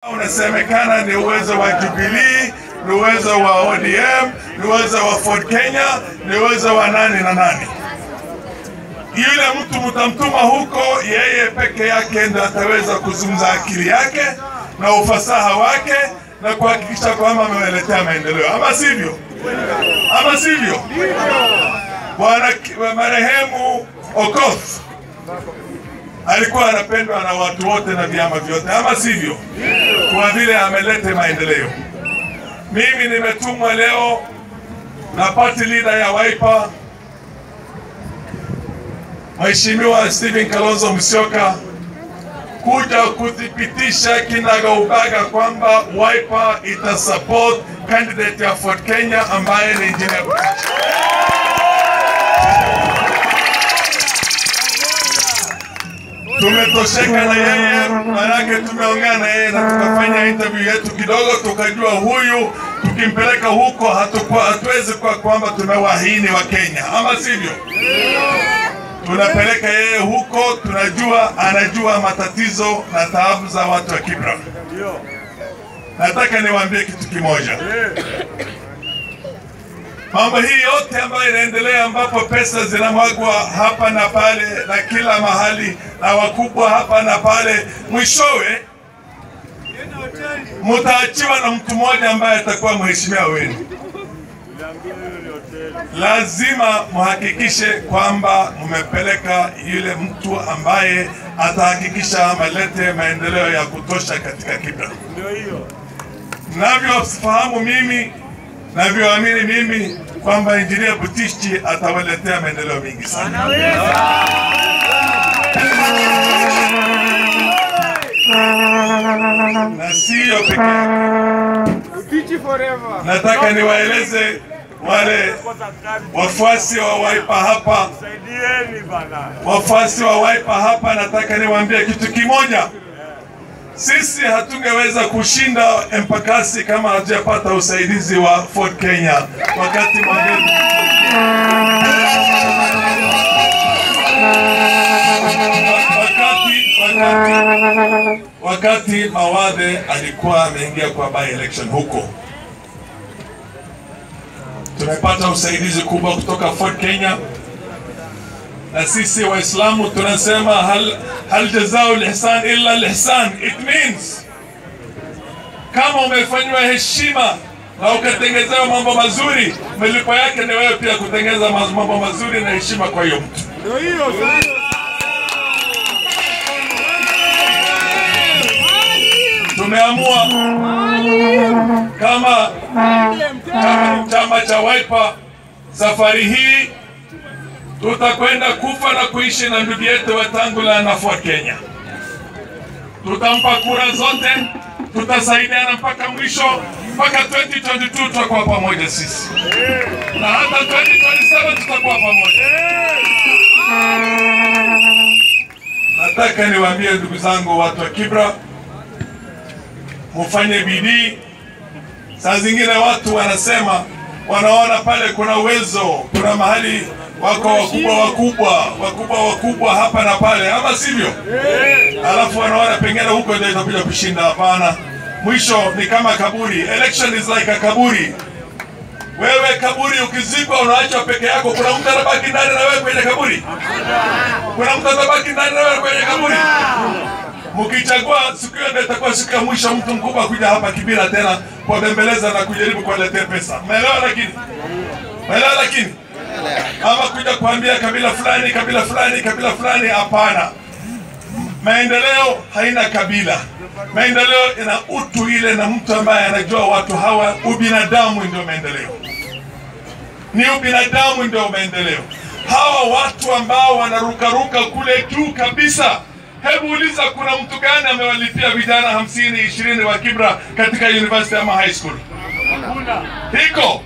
Unasemekana ni uwezo wa Jubilee, ni uwezo wa ODM, ni uwezo wa Ford Kenya, ni uwezo wa nani na nani. Yule mtu mtamtuma huko, yeye peke yake ndiye ataweza kuzungumza akili yake na ufasaha wake na kuhakikisha kwamba amewaletea maendeleo. Ama sivyo? Ama sivyo? Bwana marehemu Okoth alikuwa anapendwa na watu wote na vyama vyote, ama sivyo? Kwa vile ameleta maendeleo. Mimi nimetumwa leo na party leader ya Wiper, Mheshimiwa Stephen Kalonzo Musyoka, kuja kuthibitisha kinagaubaga kwamba Wiper itasupport candidate ya Ford Kenya ambaye ni Engineer Buttigieg. Tumetosheka na yeye, manake tumeongea na yeye na tukafanya interview yetu kidogo, tukajua huyu tukimpeleka huko hatuwezi kwa kwamba tumewahini wa Kenya, ama sivyo? Tunapeleka yeye huko, tunajua anajua matatizo na taabu za watu wa Kibra. Nataka niwaambie kitu kimoja. Mambo hii yote ambayo inaendelea, ambapo pesa zinamwagwa hapa na pale na kila mahali na wakubwa hapa na pale, mwishowe mtaachiwa na mtu mmoja ambaye atakuwa mheshimiwa wenu. Lazima muhakikishe kwamba mmepeleka yule mtu ambaye atahakikisha amelete maendeleo ya kutosha katika Kibra. Navyofahamu mimi, navyoamini mimi kwamba Engineer Buttigieg atawaletea maendeleo mingi sana. Na sio peke yake. Nataka niwaeleze wale wafuasi wa Wiper hapa, nataka niwaambie kitu kimoja. Sisi hatungeweza kushinda Embakasi kama hatujapata usaidizi wa Ford Kenya wakati Mawadhe alikuwa ameingia kwa by election huko. Tumepata usaidizi kubwa kutoka Ford Kenya, na sisi Waislamu tunasema hal jazao al-ihsan illa al-ihsan. It means kama umefanywa heshima na ukatengezewa mambo mazuri, malipo yake ni wewe pia kutengeza mambo mazuri na heshima kwa hiyo mtu. Ndio hiyo sasa. Tumeamua kama chama cha Wiper, safari hii tutakwenda kufa na kuishi na ndugu yetu Wetangula na Ford Kenya. Tutampa kura zote, tutasaidiana mpaka mwisho, mpaka 2022 tutakuwa pamoja sisi. Na hata 2027 tutakuwa pamoja. Nataka niwaambie ndugu zangu watu wa Kibra, mufanye bidii. Saa zingine watu wanasema wanaona pale kuna uwezo, kuna mahali wako wakubwa hapa na pale, ama sivyo? Alafu wanaona pengine huko ndio itakuja kushinda. Hapana, mwisho ni kama kaburi. Election is like a kaburi. Wewe kaburi ukizikwa unaachwa peke yako, kuna mtu atabaki ndani na wewe kwenye kaburi? Kuna mtu atabaki ndani na wewe kwenye kaburi? Mkichagua siku hiyo ndio itakuwa siku ya mwisho mtu mkubwa kuja hapa Kibra tena kwa bembeleza na kujaribu kuwaletea pesa. Umeelewa lakini? Umeelewa lakini? Ama kuja kuambia kabila fulani, hapana. Maendeleo haina kabila. Maendeleo ina utu ile na mtu ambaye anajua watu hawa, ubinadamu ndio maendeleo. Ni ubinadamu ndio maendeleo. Hawa watu ambao wanarukaruka kule juu kabisa, hebu uliza kuna mtu gani amewalipia vijana 50-20 wa Kibra katika university ama high school? Hiko.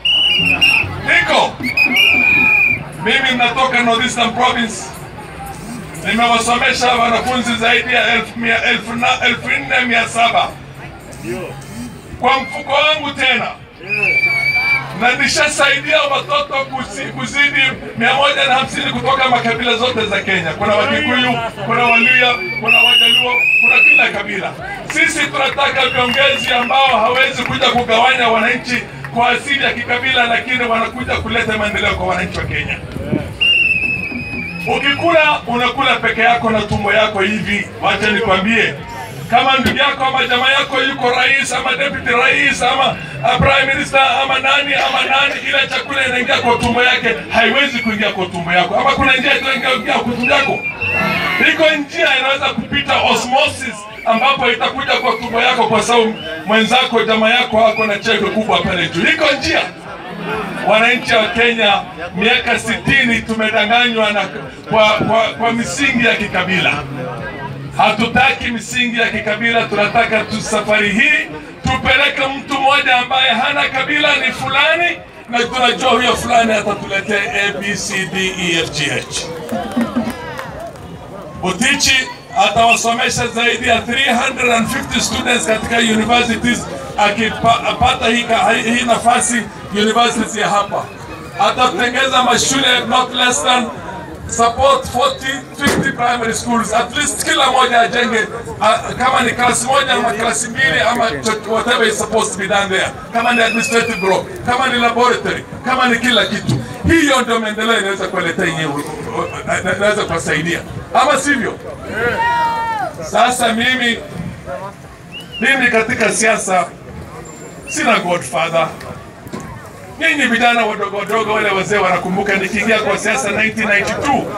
Mimi natoka Northeastern Province. Nimewasomesha wanafunzi zaidi ya 14,700 kwa mfuko wangu tena. na nishasaidia watoto kuzidi 150 kutoka makabila zote za Kenya. Kuna Wakikuyu, kuna Waluhya, kuna Wajaluo, kuna kila kabila. Sisi tunataka viongozi ambao hawezi kuja kugawanya wananchi kwa asili ya kikabila, lakini wanakuja kuleta maendeleo kwa wananchi wa Kenya. Ukikula unakula peke yako na tumbo yako hivi. Wacha nikwambie, kama ndugu yako ama jamaa yako yuko rais ama deputy rais ama prime minister ama nani, ile chakula inaingia kwa tumbo yake haiwezi kuingia kwa tumbo yako. Ama kuna njia inaingia kwa tumbo yako? Iko njia inaweza kupita osmosis, ambapo itakuja kwa tumbo yako kwa sababu mwenzako jamaa yako hako na cheko kubwa pale juu. Iko njia. Wananchi wa Kenya miaka 60 tumedanganywa na kwa misingi ya kikabila. Hatutaki misingi ya kikabila, tunataka tu safari hii tupeleke mtu mmoja ambaye hana kabila, ni fulani, na tunajua huyo fulani atatuletea ABCDEFGH. Butichi atawasomesha zaidi ya 350 students katika universities. Akipata hii nafasi universities ya hapa, atatengeza mashule not less than support 40-50 primary schools, at least kila moja ajenge kama ni klasi moja ama klasi mbili ama whatever is supposed to be done there, kama ni administrative block, kama ni laboratory, kama ni kila kitu. Hiyo ndio maendeleo inaweza kuletea yenyewe, inaweza kusaidia, ama sivyo? Sasa mimi katika siasa sina godfather. Nyinyi vijana wadogo wale wazee wanakumbuka nikiingia kwa siasa 1992.